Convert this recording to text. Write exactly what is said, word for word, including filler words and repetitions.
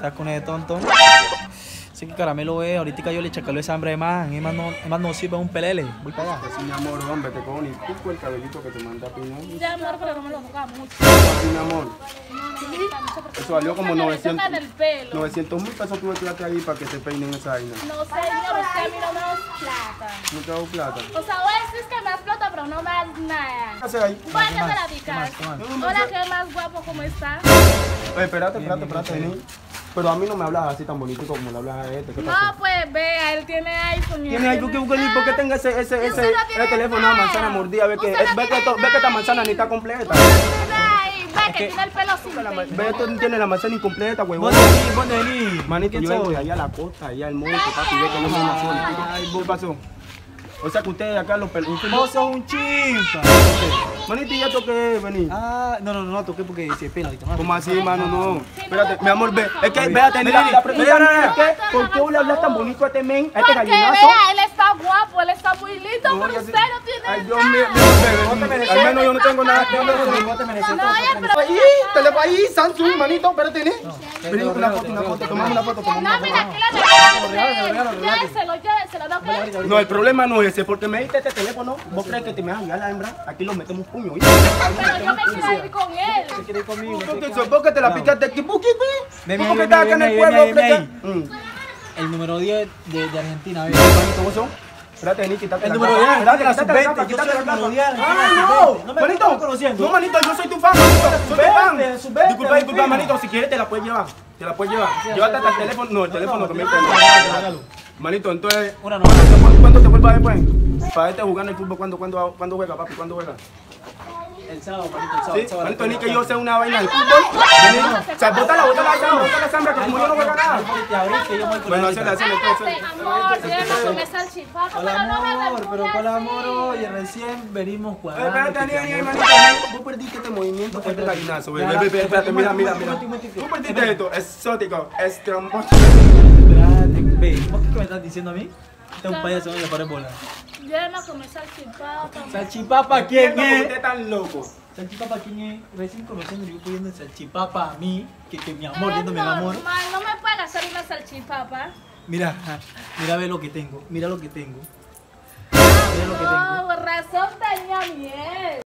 estás con ese tonto. Así que Caramelo ve, ahorita yo le chacalo esa hambre de más, es más no, es más no sirve un pelele. Voy para allá. Sí, mi amor, hombre, te cojo ni pico el cabellito que te manda a Pinón. Ya, amor, pero no me lo toca mucho. Sí, mi amor. No, no me toca mucho porque Eso valió como me novecientos tocan el pelo. novecientos mil pesos tuve que darte ahí para que te peinen esa vaina. No, señor, es que a mí no me das plata. No te hago plata. O sea, vos decís que me das plata, pero no me das nada. ¿Qué haces ahí? Voy a ¿Qué hacer más? la ¿Qué picas. más? ¿Qué más? Hola, qué más guapo, ¿cómo estás? Oye, espérate, Bien, espérate, bien, espérate, bien. vení. Pero a mí no me hablas así tan bonito como le hablas a este. ¿Qué No, pasó? pues vea, él tiene iPhone. y Tiene él algo que buscar por qué tenga ese, ese, Usted ese, no tiene ese teléfono de nada. manzana mordida. Ve que, Usted no ve que, tiene to- ve que esta nada. manzana ni está completa. Usted no tiene ahí, ve que que- tiene el pelo sin Ve peinado. que tú tienes la manzana incompleta, huevón. ¿Vos venís? ¿Vos venís? Manito, ¿Quién yo vengo soy? de allá a la costa, allá al monte, papi, ve que yo me nací. Ay, ¿Qué pasó? O sea que ustedes acá los pelos. Vos sos un chimpa. Manito, ¿y esto qué es? Vení. Ah, no, no, no, no toqué porque se pela ahorita. ¿Cómo así, mano? No. Sí, Espérate, no, mi amor, no, ve. no, Es que, no. véate, mira, la pregunta Mira, mira, es que, ¿por qué vos le hablas tan bonito a este men, a este Porque gallinazo? vea, él está guapo, él está muy lindo, No, pero ya usted sé. no tiene Ay, nada. Dios mío, Dios mío, al menos yo no tengo nada. No, no, no, no te mereces. No, ya, pero... Ahí, teléfono ahí, Samsung, manito, espérate, ¿eh? te Vení, lo una regalo, foto, te una lo foto, regalo. tomamos una foto, tomamos No, una mira, foto. aquí la regalo, regalo, tengo. regalo. Lléveselo, lléveselo, ¿no qué? No, el problema no es ese, porque me diste este teléfono, vos crees que te me vas a liar la hembra, aquí lo metemos puño, ¿viste? Pero yo me quiero ir con él. ¿Se quiere ir conmigo? ¿Por qué eso? ¿Por qué te la picaste aquí? ¿Por qué, Ven, ¿Por ven, qué ven, estás acá en ven, el ven, pueblo? ven, ven, Mm. El número diez de, de Argentina, ¿ves? Manito, ¿vos sos? Espérate, vení, quítate El la número capa. diez, Espérate, la quítate sub veinte, capa, yo quítate soy la el número capa. diez, Ah, la sub no, veinte. No me manito, estás conociendo. no, manito, yo soy tu fan, manito, soy tu fan. veinte, sub veinte, Disculpa, disculpa, Argentina. manito, si quieres te la puedes llevar, te la puedes llevar. Llévate hasta el teléfono, no, el teléfono que me regalo, diste. regalo. Manito, entonces, Una no. ¿cuándo te- ¿cuándo te vuelvas después? Para este jugando el fútbol, ¿cuándo, cuándo, cuándo juega, papi? ¿Cuándo juega? El sábado, manito, el sábado. Sí, el sábado. manito, ni que yo sé una vaina de fútbol. Vení, o sea, bótala, bótala la sambra, bótala la sambra, que como yo no juego nada. Te abrí que yo voy con Bueno, ahorita. hacele, hacele, Cállate, hacele. amor, llévame con esa salchipapa, Hola pero no me amor, hagas pero así. con amor oye, recién venimos Eh, cuadrando. Espérate, que ni, te ni, amo. manito, ni, vos perdiste este movimiento, este gallinazo, ve, ve, ve, ve, espérate, mira, mira, mira. Tú perdiste esto, exótico, extramoso. Espérate, ve, ¿vos qué me estás diciendo a mí? Este es un payaso, no le paren bola. Llévame con esa salchipapa. Salchipapa, ¿quién ¿Por qué es? usted tan loco? Salchipapa, ¿quién es? Recién conociendo, yo pidiendo salchipapa a mí, que, que mi amor, yéndome el amor. Normal, no me pueden hacer una salchipapa. Mira, mira, ve lo que tengo, mira lo que tengo. Mira lo que tengo. No, razón tenía miel.